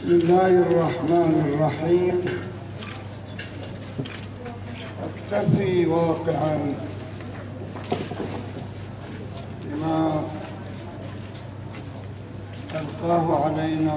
بسم الله الرحمن الرحيم. أكتفي واقعا بما ألقاه علينا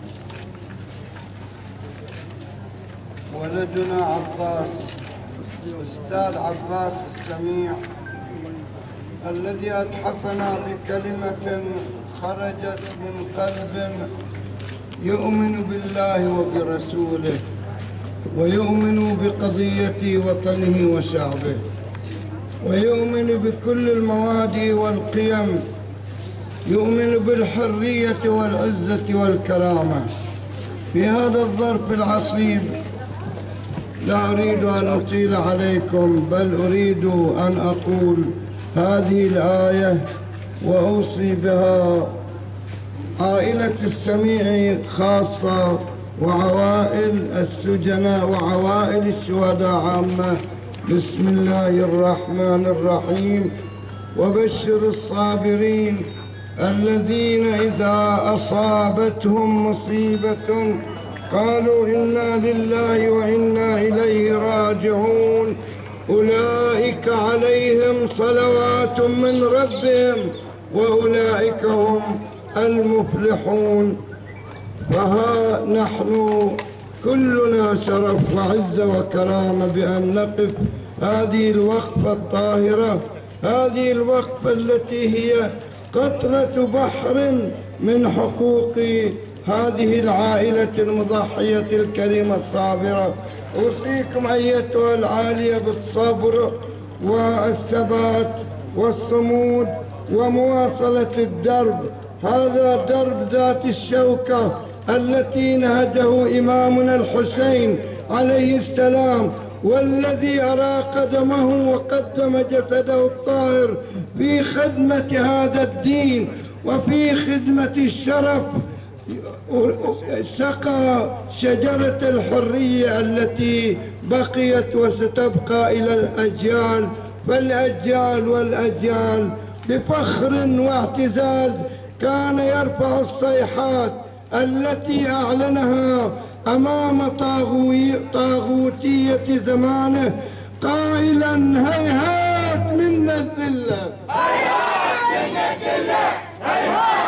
ولدنا عباس، أستاذ عباس السميع، الذي أتحفنا بكلمة خرجت من قلب يؤمن بالله وبرسوله ويؤمن بقضية وطنه وشعبه ويؤمن بكل المبادئ والقيم، يؤمن بالحرية والعزة والكرامة. في هذا الظرف العصيب لا أريد أن أطيل عليكم، بل أريد أن أقول هذه الآية وأوصي بها عائلة السميع خاصة وعوائل السجناء وعوائل الشهداء عامة. بسم الله الرحمن الرحيم. وبشر الصابرين الذين إذا أصابتهم مصيبة قالوا إنا لله وإنا إليه راجعون أولئك عليهم صلوات من ربهم وأولئك هم المفلحون. فها نحن كلنا شرف وعزة وكرامة بأن نقف هذه الوقفة الطاهرة، هذه الوقفة التي هي قطرة بحر من حقوق هذه العائلة المضحية الكريمة الصابرة. أوصيكم أيتها العالية بالصبر والثبات والصمود ومواصلة الدرب، هذا درب ذات الشوكة التي نهجه إمامنا الحسين عليه السلام، والذي أراق دمه وقدم جسده الطاهر في خدمة هذا الدين وفي خدمة الشرف. سقى شجرة الحرية التي بقيت وستبقى إلى الأجيال، فالأجيال والأجيال بفخر واعتزاز كان يرفع الصيحات التي أعلنها أمام طاغوتية زمانه قائلا هيهات منا الذلة، هيهات منا الذلة، هيهات